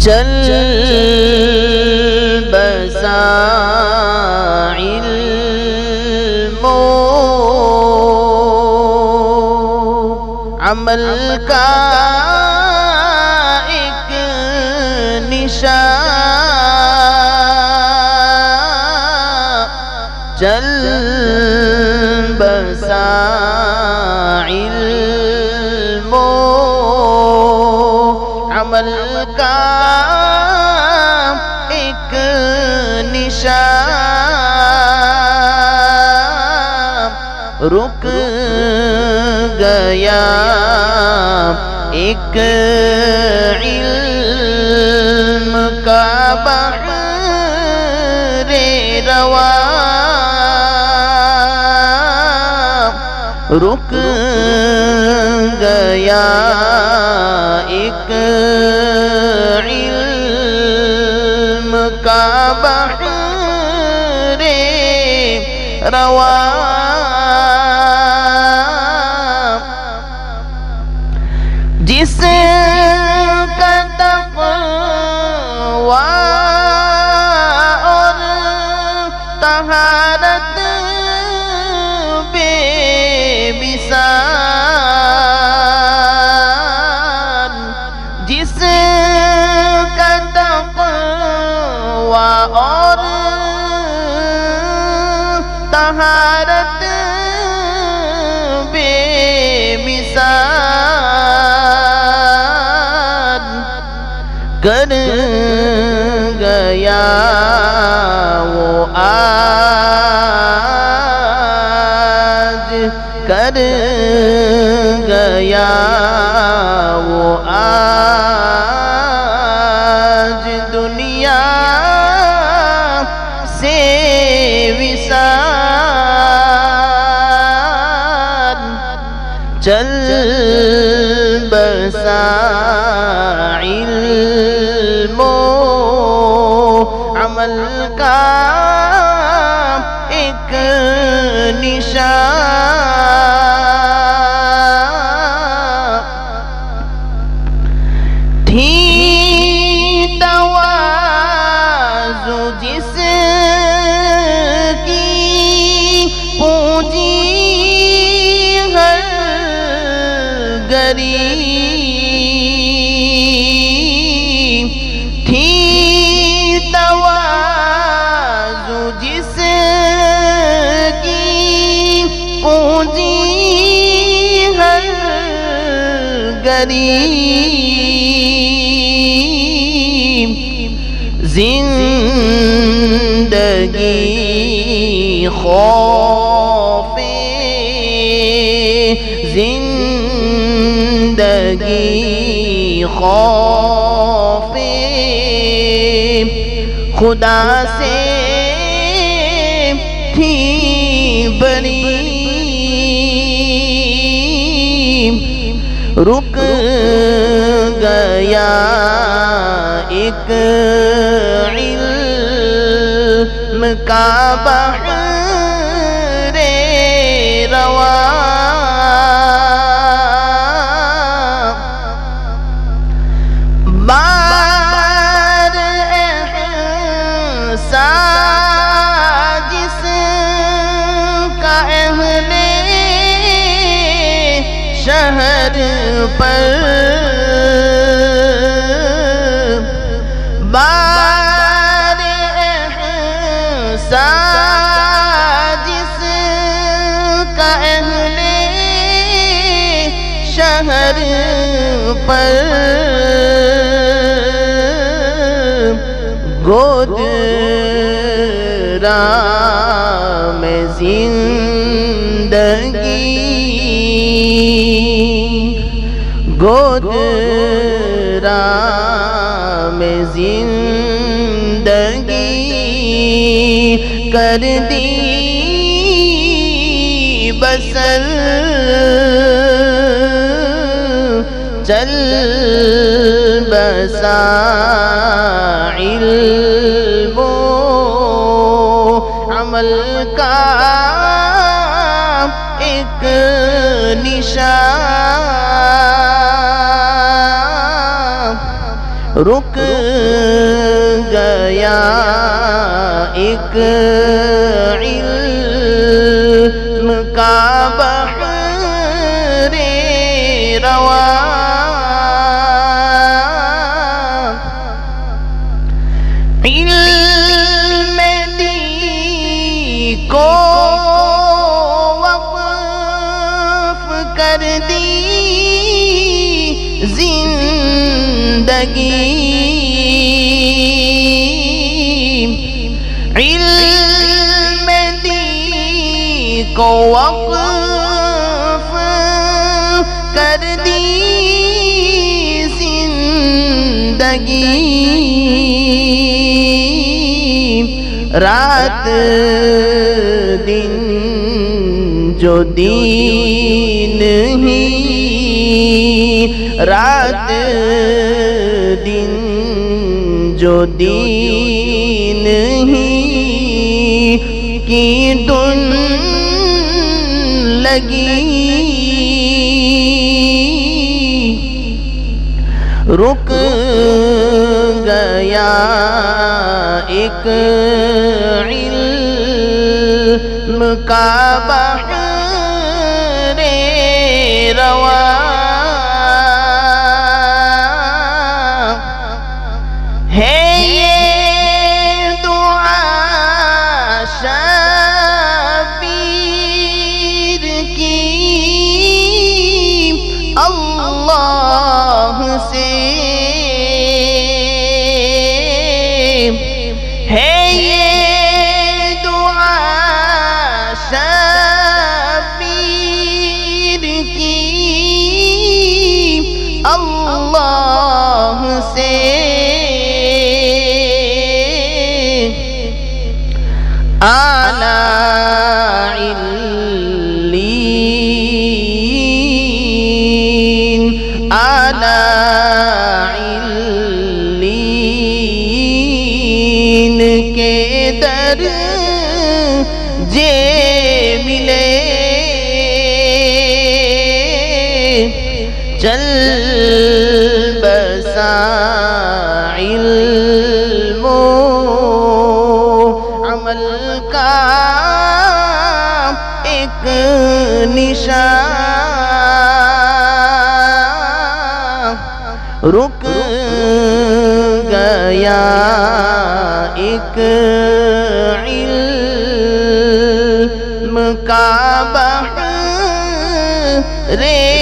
چل بسا علم و عمل کا ایک نشان، چل بسا علم و عمل کا ایک نشان، رک گیا ایک علم کا بحر رواں، رک گیا ایک علم کا بحر رواں، جس کا تقویٰ اور طہارت بے مثال، جس کا تقویٰ اور طہارت بے مثال، کر گیا وہ آج، کر گیا وہ آج دنیا سے وصال، چل بسا علم و عمل کا ایک نشان، تھی تواضع جس کی پونجی ہر غریب، تھی تواضع جس کی پونجی ہر غریب، زندگی خوف زندگی خوف خدا سے تھی بری، رک گیا ایک علم کا بحر رواں، بار احسان جس کا اہل شہر پر، بار احسان جس کا اہل شہر پر، گود رام زندگی، گود رام زندگی کر دی بسر، چل بسا علم و عمل کا ایک نشان، رک گیا ایک علم کا بحر رواں، علم دی کو وقف کر دی زندگی، علم دی کو وقف کر دی زندگی، رات دن جو دین ہی، رات دن جو دین ہی کی دن لگی، رک گیا ایک علم کا بحر رواں، ہے یہ دعا شبیر کی اللہ سے، ہے یہ دعا شبیر کی اللہ سے، اعلیٰ علیین، اعلیٰ علیین کے درجے ملے، چل بسا علم و عمل کا ایک نشان، رک گیا ایک علم کا بحر